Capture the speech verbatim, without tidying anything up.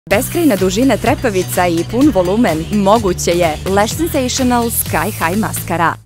Beskrajna dužina trepavica i pun volumen moguće je Lash Sensational Sky High Maskara.